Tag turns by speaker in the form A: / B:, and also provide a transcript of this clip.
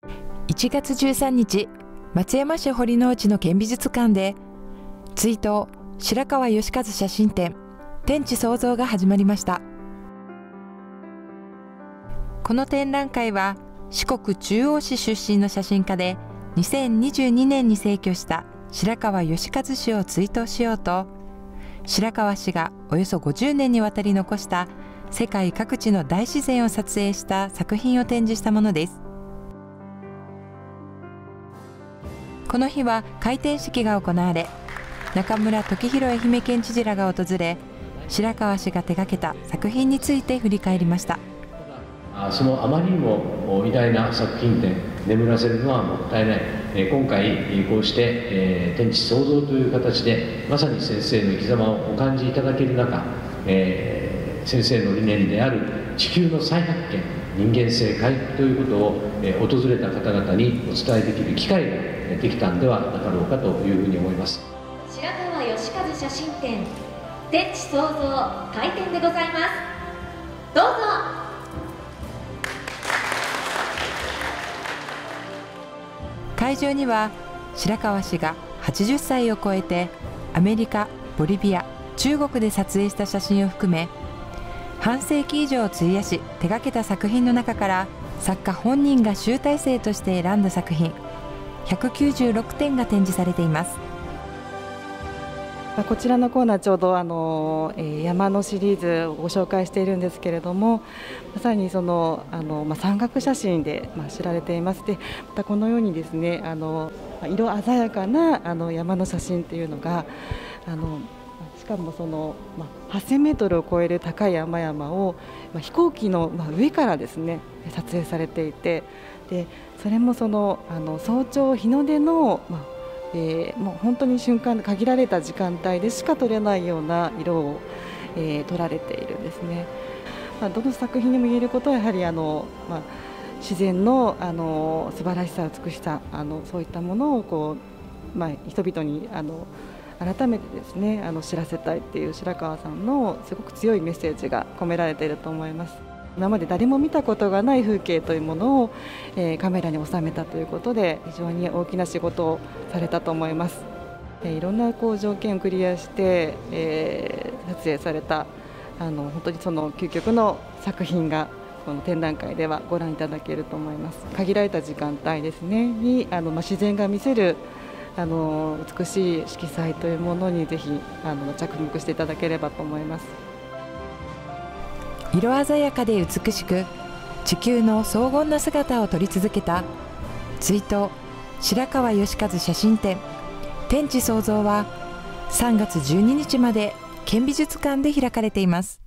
A: 1月13日、松山市堀之内の県美術館で追悼白川義和写真展天地創造が始まりました。この展覧会は四国中央市出身の写真家で2022年に逝去した白川義和氏を追悼しようと、白川氏がおよそ50年にわたり残した世界各地の大自然を撮影した作品を展示したものです。この日は開店式が行われ、中村時弘愛媛県知事らが訪れ、白川氏が手掛けた作品について振り返りました。
B: そのあまりにも偉大な作品展眠らせるのはもったいない。今回こうして天地創造という形でまさに先生の生き様をお感じいただける中、先生の理念である地球の再発見、人間性回復ということを訪れた方々にお伝えできる機会ができたんではなかろうかというふうに思います。
C: 白川義和写真展天地創造開店でございます。どうぞ。
A: 会場には白川氏が80歳を超えてアメリカ、ボリビア、中国で撮影した写真を含め半世紀以上費やし手掛けた作品の中から作家本人が集大成として選んだ作品196点が展示されています。
D: こちらのコーナーちょうど山のシリーズをご紹介しているんですけれども、まさにその山岳写真で知られています。でまたこのようにですね色鮮やかな山の写真っていうのがしかもその8000メートルを超える高い山々を飛行機の上からですね撮影されていて、でそれもその早朝日の出のもう本当に瞬間限られた時間帯でしか撮れないような色を撮られているんですね。どの作品にも言えることはやはり自然の素晴らしさ、美しさそういったものをこう、人々に改めてですね知らせたいっていう白川さんのすごく強いメッセージが込められていると思います。今まで誰も見たことがない風景というものを、カメラに収めたということで非常に大きな仕事をされたと思います。いろんな条件をクリアして、撮影された本当にその究極の作品がこの展覧会ではご覧いただけると思います。限られた時間帯ですねに自然が見せる美しい色彩というものにぜひ着目していただければと思います。
A: 色鮮やかで美しく地球の荘厳な姿を撮り続けた追悼白川義和写真展天地創造は3月12日まで県美術館で開かれています。